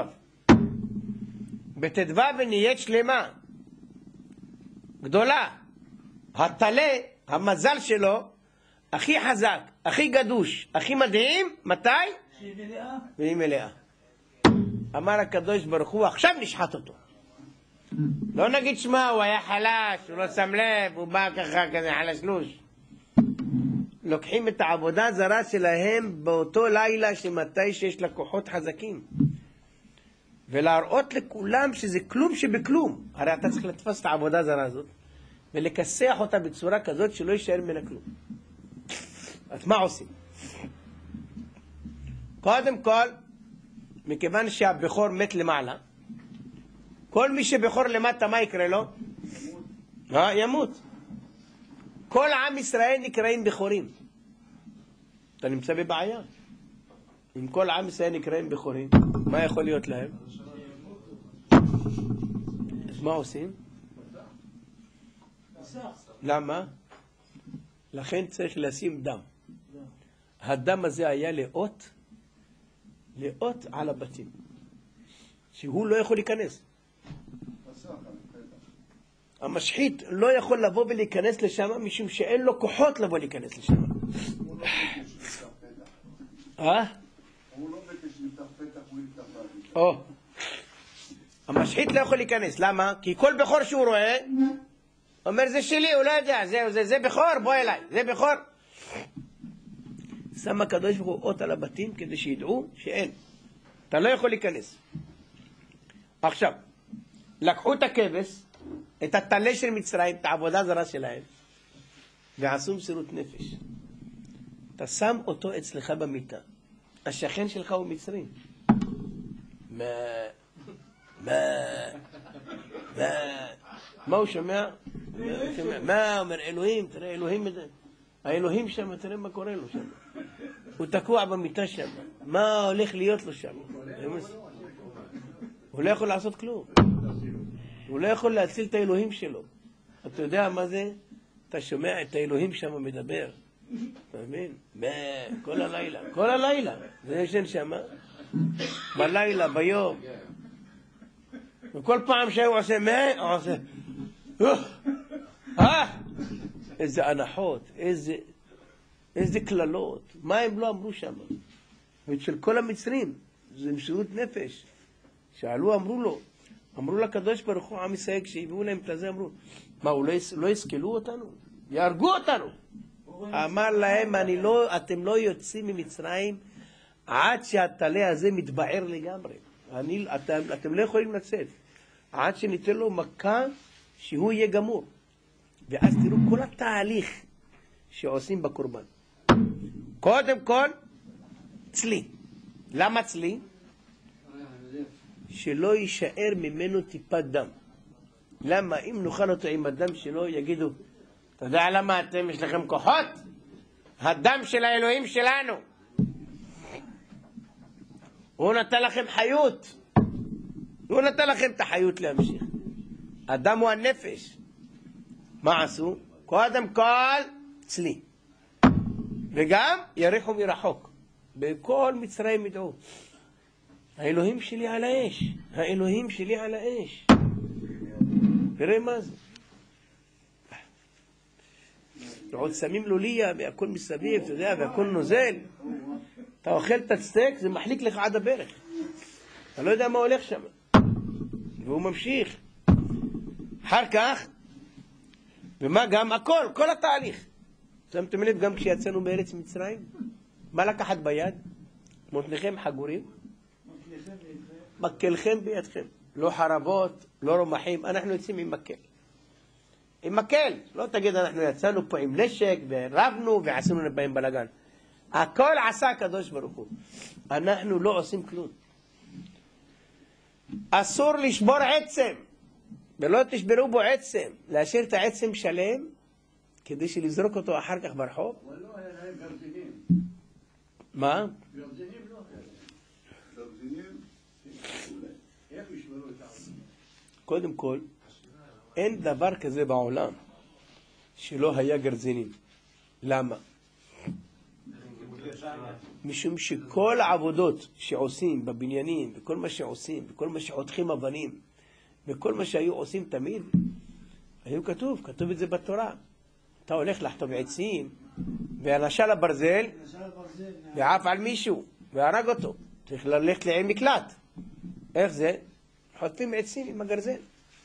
בט"ו היא נהיית שלמה. גדולה. התלה, המזל שלו, הכי חזק, הכי גדוש, הכי מדהים, מתי? שהיא מלאה. והיא מלאה. אמר הקדוש ברוך הוא, עכשיו נשחט אותו. לא נגיד שמה, הוא היה חלש, הוא לא שם לב, הוא בא ככה כזה חלשלוש. לוקחים את העבודה זרה שלהם באותו לילה שמתי שיש לקוחות חזקים. ולהראות לכולם שזה כלום שבכלום. הרי אתה צריך לתפוס את העבודה זרה הזאת, ולכסח אותה בצורה כזאת שלא יישאר ממנה כלום. אז מה עושים? קודם כל, מכיוון שהבכור מת למעלה, כל מי שבכור למטה, מה יקרה לו? ימות. כל עם ישראל נקראים בכורים. אתה נמצא בבעיה. אם כל עם ישראל נקראים בכורים, מה יכול להיות להם? אז מה עושים? למה? לכן צריך לשים דם. הדם הזה היה לאות על הבתים, שהוא לא יכול להיכנס. המשחית לא יכול לבוא ולהיכנס לשם, משום שאין לו כוחות לבוא להיכנס לשם. הוא לא בקש לפתח פתח, הוא יפתח או, המשחית לא יכול להיכנס. למה? כי כל בכור שהוא רואה אומר זה שלי, הוא לא יודע, זה בכור, בוא אליי, זה בכור. שם הקדוש ברוך הוא אות על הבתים כדי שידעו שאין, אתה לא יכול להיכנס. עכשיו, לקחו את הכבש, את הטלה של מצרים, את העבודה הזרה שלהם, ועשו מסירות נפש. אתה שם אותו אצלך במיטה, השכן שלך הוא מצרי. מה הוא שומע? מה אומר אלוהים? תראה אלוהים, האלוהים שם, תראה מה קורה לו שם. הוא תקוע במיטה שם, מה הולך להיות לו שם? הוא לא יכול לעשות כלום, הוא לא יכול להציל את האלוהים שלו. אתה יודע מה זה? אתה שומע את האלוהים שם מדבר, אתה מבין? כל הלילה זה ישן שם, בלילה, ביום, וכל פעם שהוא עושה הוא עושה איזה הנחות, איזה כללות, מה הם לא אמרו שם. ושל כל המצרים זה מסירות נפש. שאלו, אמרו לקדוש ברוך הוא, עם ישראל, כשהביאו להם את זה, אמרו, מה, לא יסכלו אותנו? יהרגו אותנו. אמר להם, אתם לא יוצאים ממצרים עד שהטלה הזה מתבער לגמרי. אתם לא יכולים לצאת עד שניתן לו מכה שהוא יהיה גמור. ואז תראו כל התהליך שעושים בקורבן. קודם כל צלי. למה צלי? שלא יישאר ממנו טיפת דם. למה? אם נאכל אותו עם הדם שלו, יגידו, אתה יודע למה אתם יש לכם כוחות? הדם של האלוהים שלנו, הוא נתן לכם חיות, הוא נתן לכם את החיות להמשיך. הדם הוא הנפש. מה עשו? קודם כל צלי, וגם יריחו מרחוק. בכל מצרים ידעו, האלוהים שלי על האש, האלוהים שלי על האש. תראה מה זה. עוד שמים לוליה והכל מסביב, אתה יודע, והכל נוזל. אתה אוכל את הסטייק, זה מחליק לך עד הברך. אתה לא יודע מה הולך שם. והוא ממשיך. אחר כך, ומה גם? הכל, כל התהליך. שמתם לב גם כשיצאנו בארץ מצרים? מה לקחת ביד? מותניכם חגורים? מקלכם בידכם. לא חרבות, לא רומחים. אנחנו יוצאים עם מקל. עם מקל. לא תגיד אנחנו יצאנו פה עם נשק ורבנו ועשינו בהם בלגן. הכל עשה הקדוש ברוך הוא. אנחנו לא עושים כלום. אסור לשבור עצם. ולא תשברו בו עצם. להשאיר את העצם שלם כדי שלזרוק אותו אחר כך ברחוב. ולא היה להם גרזינים. מה? גרזינים לא היה להם. גרזינים? איך ישברו את העולם? קודם כל, אין דבר כזה בעולם שלא היה גרזינים. למה? משום שכל העבודות שעושים בבניינים, וכל מה שעושים, וכל מה שחותכים אבנים, וכל מה שהיו עושים תמיד, היו כתוב את זה בתורה. אתה הולך לחטוב עצים, והנשל הברזל, ועף על מישהו, והרג אותו. צריך ללכת לעין מקלט. איך זה? חוטפים עצים עם הגרזל.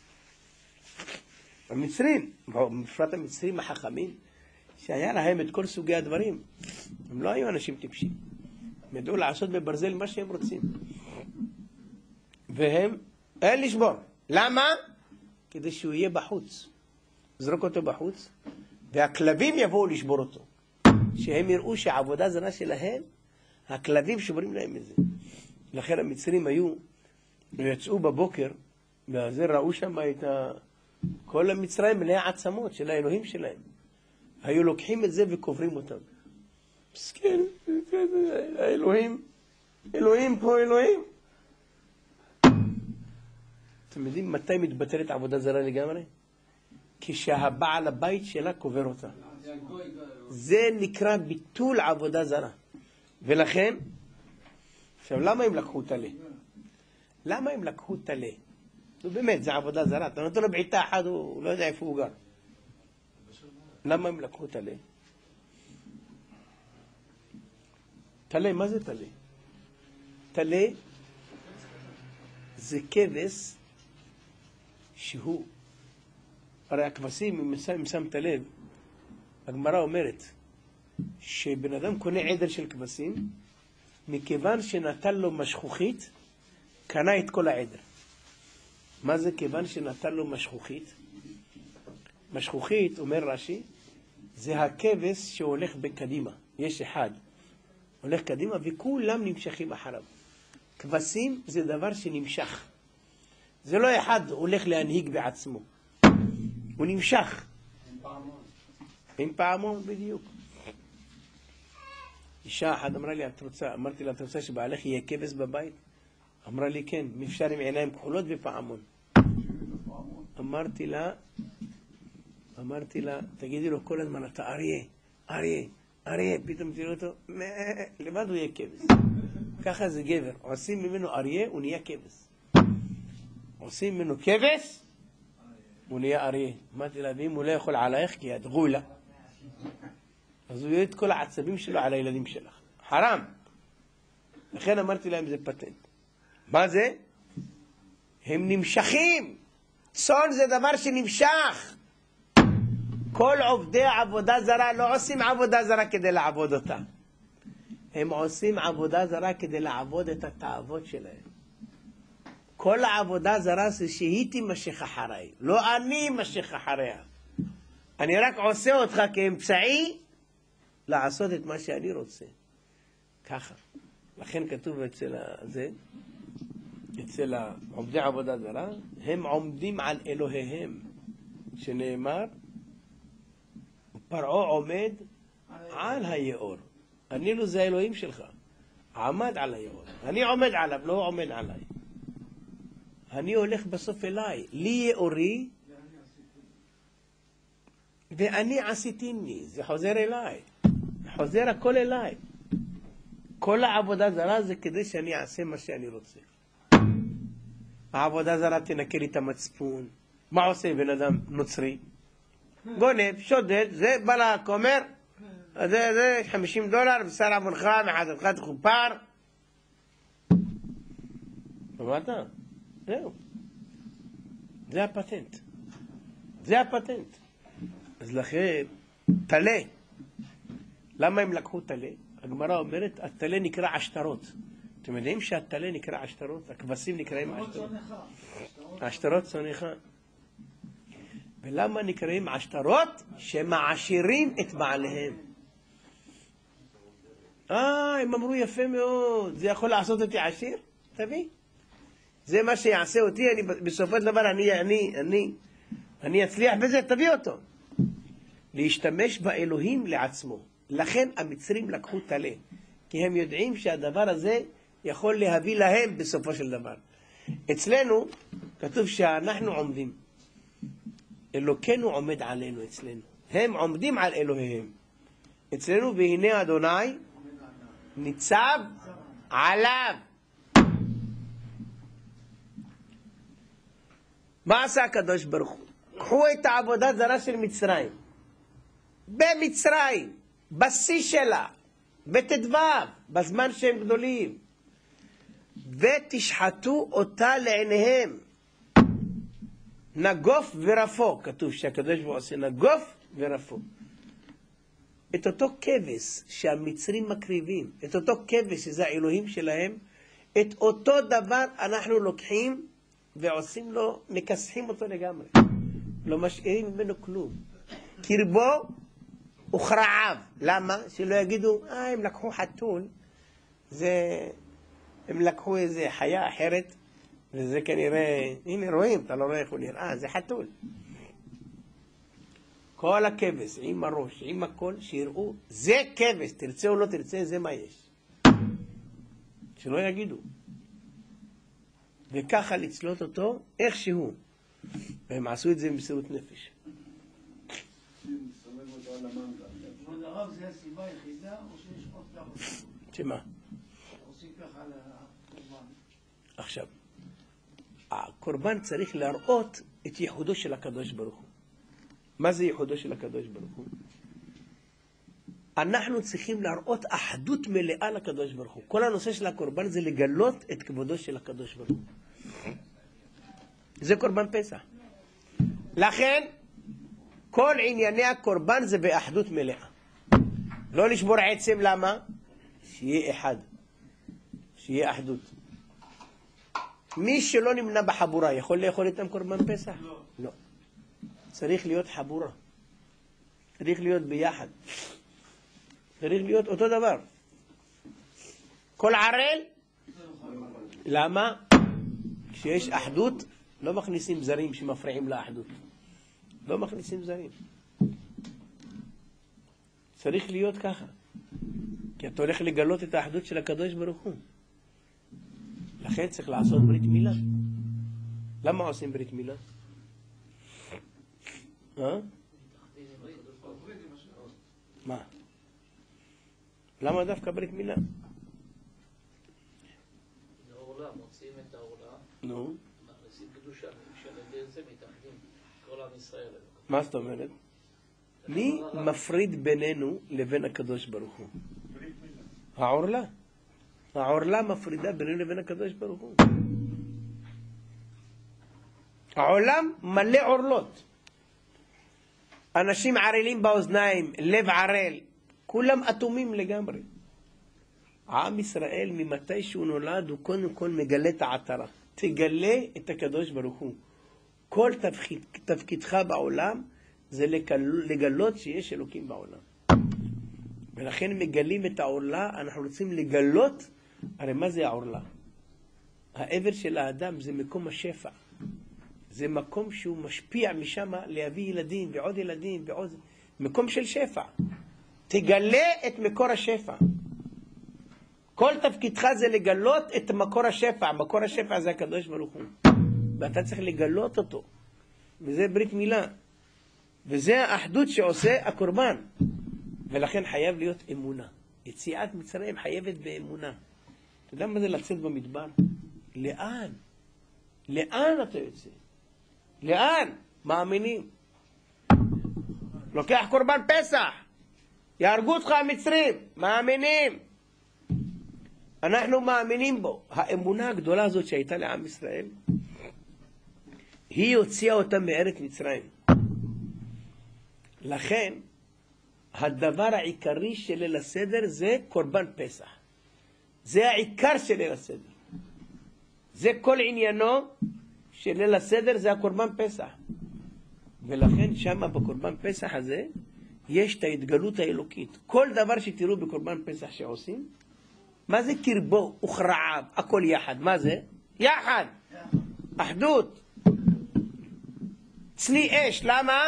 המצרים, בפרט המצרים החכמים, שהיה להם את כל סוגי הדברים, הם לא היו אנשים טיפשים. הם ידעו לעשות בברזל מה שהם רוצים. והם, אין לשבור. למה? כדי שהוא יהיה בחוץ. זרוק אותו בחוץ, והכלבים יבואו לשבור אותו. שהם יראו שהעבודה זרה שלהם, הכלבים שוברים להם את זה. לכן המצרים יצאו בבוקר, ואז ראו שם את כל המצרים מלאי עצמות של האלוהים שלהם. היו לוקחים את זה וקוברים אותם. מסכן, האלוהים, אלוהים פה אלוהים. אתם יודעים מתי מתבטלת עבודה זרה לגמרי? כשהבעל הבית שלה קובר אותה. זה נקרא ביטול עבודה זרה. ולכן, עכשיו למה הם לקחו תלה? למה הם לקחו תלה? נו באמת, זה עבודה זרה. אתה נותן לו בעיטה אחת, הוא לא יודע איפה הוא גר. למה הם לקחו תלה? תלה, מה זה תלה? תלה זה כבש שהוא, הרי הכבשים, אם שמת לב, הגמרא אומרת שבן אדם קונה עדר של כבשים, מכיוון שנתן לו משכוכית, קנה את כל העדר. מה זה כיוון שנתן לו משכוכית? משכוכית, אומר רש"י, זה הכבש שהולך בקדימה. יש אחד, הולך קדימה וכולם נמשכים אחריו. כבשים זה דבר שנמשך. זה לא אחד הולך להנהיג בעצמו. הוא נמשך. עם פעמון בדיוק. אישה אחת אמרה לי, אמרתי לה, את רוצה שבעלך יהיה כבש בבית? אמרה לי, כן, אפשר עם עיניים כחולות ופעמון. אמרתי לה, תגידי לו כל הזמן, אתה אריה, אריה, אריה, פתאום תראו אותו, לבד הוא יהיה כבש. ככה זה גבר, עושים ממנו אריה, הוא נהיה כבש. עושים ממנו כבש, הוא נהיה אריה. אמרתי לה, ואם הוא לא יכול עלייך, כי את גולה. אז הוא יהיה את כל העצבים שלו על הילדים שלך. חרם. לכן אמרתי להם, זה פטנט. מה זה? הם נמשכים. צאן זה דבר שנמשך. כל עובדי עבודה זרה לא עושים עבודה זרה כדי לעבוד אותה. הם עושים עבודה זרה כדי לעבוד את התאוות שלהם. כל העבודה זרה זה שהיא תימשך אחריי, לא אני משך אחריה. אני רק עושה אותך כאמצעי לעשות את מה שאני רוצה. ככה. לכן כתוב אצל עובדי עבודה זרה, הם עומדים על אלוהיהם, שנאמר, פרעה עומד על היאור. אני לא זה האלוהים שלך. עמד על היאור. אני עומד עליו, לא עומד עליי. אני הולך בסוף אליי. לי יאורי, ואני עשיתיני. זה חוזר אליי. חוזר הכל אליי. כל העבודה זרה זה כדי שאני אעשה מה שאני רוצה. העבודה זרה תנקה לי את המצפון. מה עושה בן אדם נוצרי? גונב, שודד, זה בא לכומר, זה $50, ושר עמונך, מחדתך תחופר. שמעת? זהו. זה הפטנט. זה הפטנט. אז לכן, תלה. למה הם לקחו תלה? הגמרא אומרת, התלה נקרא עשתרות. אתם יודעים שהתלה נקרא עשתרות? הכבשים נקראים עשתרות. עשתרות צונחה. ולמה נקראים עשתרות? שמעשירים את בעליהם. הם אמרו יפה מאוד, זה יכול לעשות אותי עשיר? תביא. זה מה שיעשה אותי, בסופו של דבר אני אצליח בזה, תביא אותו. להשתמש באלוהים לעצמו. לכן המצרים לקחו תלה, כי הם יודעים שהדבר הזה יכול להביא להם בסופו של דבר. אצלנו כתוב שאנחנו עומדים. אלוקינו עומד עלינו אצלנו. הם עומדים על אלוהיהם. אצלנו, והנה אדוני ניצב עליו. מה עשה הקדוש ברוך הוא? קחו את העבודה זרה של מצרים. במצרים, בשיא שלה, בתדבב, בזמן שהם גדולים. ותשחטו אותה לעיניהם. נגוף ורפו, כתוב שהקדוש ברוך הוא עושה נגוף ורפו. את אותו כבש שהמצרים מקריבים, את אותו כבש שזה האלוהים שלהם, את אותו דבר אנחנו לוקחים ועושים לו, מכסחים אותו לגמרי. לא משאירים ממנו כלום. קרבו וכרעיו. למה? שלא יגידו, הם לקחו חתול, הם לקחו איזה חיה אחרת, וזה כנראה, הנה רואים, אתה לא רואה איך הוא נראה, זה חתול. כל הכבש, עם הראש, עם הכל, שיראו, זה כבש, תרצה או לא תרצה, זה מה יש. שלא יגידו. וככה לצלות אותו, איך שהוא. והם עשו את זה במסירות נפש. כבוד הרב, זה הסיבה היחידה, או שיש עוד כמה? שמה? עושים ככה לקורבן. עכשיו, הקורבן צריך להראות את ייחודו של הקדוש ברוך הוא. מה זה ייחודו של הקדוש ברוך הוא? אנחנו צריכים להראות אחדות מלאה לקדוש ברוך הוא. כל הנושא של הקורבן זה לגלות את כבודו של הקדוש ברוך הוא. זה קורבן פסח. לכן, כל ענייני הקורבן זה באחדות מלאה. לא לשבור עצם, למה? שיהיה אחד. שיהיה אחדות. מי שלא נמנע בחבורה, יכול לאכול איתם קורבן פסח? לא. לא. צריך להיות חבורה. צריך להיות ביחד. צריך להיות אותו דבר. כל ערל? למה? כשיש אחדות, לא מכניסים זרים שמפריעים לאחדות. לא מכניסים זרים. צריך להיות ככה. כי אתה הולך לגלות את האחדות של הקדוש ברוך הוא. לכן צריך לעשות ברית מילה. למה עושים ברית מילה? מה? למה דווקא ברית מילה? העולה, מוציאים את העולה. נו. מכניסים קדושה, של ידי זה מתאחדים כל עם ישראל. מה זאת אומרת? מי מפריד בינינו לבין הקדוש ברוך הוא? העורלה. העורלה מפרידה בינינו לבין הקדוש ברוך הוא. העולם מלא עורלות. אנשים ערלים באוזניים, לב ערל, כולם אטומים לגמרי. עם ישראל ממתי שהוא נולד הוא קודם כל מגלה את העטרה. תגלה את הקדוש ברוך הוא. כל תפקידך בעולם זה לגלות שיש אלוקים בעולם. ולכן מגלים את העורלה, אנחנו רוצים לגלות, הרי מה זה העורלה? העבר של האדם זה מקום השפע. זה מקום שהוא משפיע משם להביא ילדים ועוד ילדים ועוד... מקום של שפע. תגלה את מקור השפע. כל תפקידך זה לגלות את מקור השפע. מקור השפע זה הקדוש ברוך הוא. ואתה צריך לגלות אותו. וזה ברית מילה. וזה האחדות שעושה הקורבן. ולכן חייב להיות אמונה. יציאת מצרים חייבת באמונה. אתה יודע מה זה לצאת במדבר? לאן? לאן אתה יוצא? לאן? מאמינים. לוקח קורבן פסח. יהרגו אותך המצרים. מאמינים. אנחנו מאמינים בו. האמונה הגדולה הזאת שהייתה לעם ישראל, היא הוציאה אותם מארץ מצרים. לכן, הדבר העיקרי של ליל הסדר זה קורבן פסח. זה העיקר של ליל הסדר. זה כל עניינו של ליל הסדר, זה הקורבן פסח. ולכן שם בקורבן פסח הזה, יש את ההתגלות האלוקית. כל דבר שתראו בקורבן פסח שעושים, מה זה קרבו וכרעיו? הכל יחד. מה זה? יחד. אחדות. צלי אש. למה?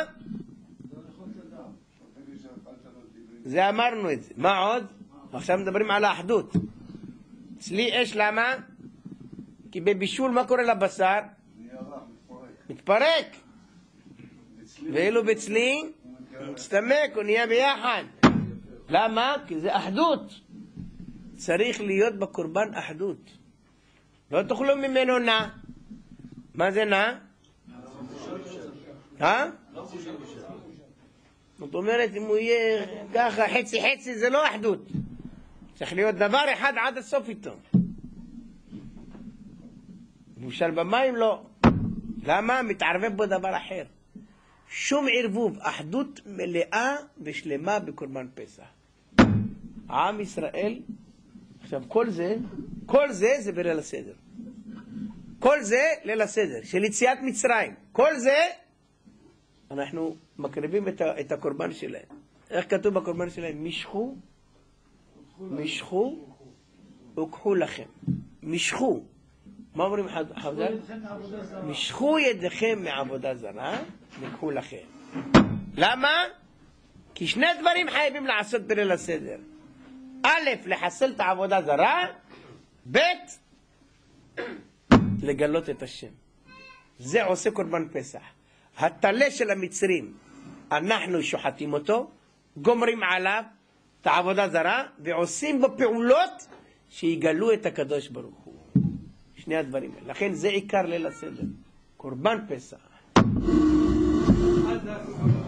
זה אמרנו את זה. מה עוד? עכשיו מדברים על האחדות. צלי אש. למה? כי בבישול מה קורה לבשר? מתפרק. ואילו בצלי מצטמק, הוא נהיה ביחד. למה? כי זה אחדות. צריך להיות בקורבן אחדות. לא תאכלו ממנו נע. מה זה נע? זאת אומרת, אם הוא יהיה ככה חצי חצי, זה לא אחדות. צריך להיות דבר אחד עד הסוף איתו. למשל במים לא. למה? מתערבב בו דבר אחר. שום ערבוב, אחדות מלאה ושלמה בקורבן פסח. עם ישראל, עכשיו כל זה זה בליל הסדר. כל זה ליל הסדר, של יציאת מצרים. כל זה, אנחנו מקריבים את הקורבן שלהם. איך כתוב בקורבן שלהם? משכו וקחו לכם. משכו. מה אומרים חז"ל? משכו ידיכם מעבודה זרה, וקחו לכם. למה? כי שני דברים חייבים לעשות בליל הסדר. א', לחסל את העבודה זרה, ב', לגלות את השם. זה עושה קורבן פסח. הטלה של המצרים, אנחנו שוחטים אותו, גומרים עליו את העבודה זרה, ועושים בו פעולות שיגלו את הקדוש ברוך הוא. שני הדברים האלה. לכן זה עיקר ליל הסדר. קורבן פסח.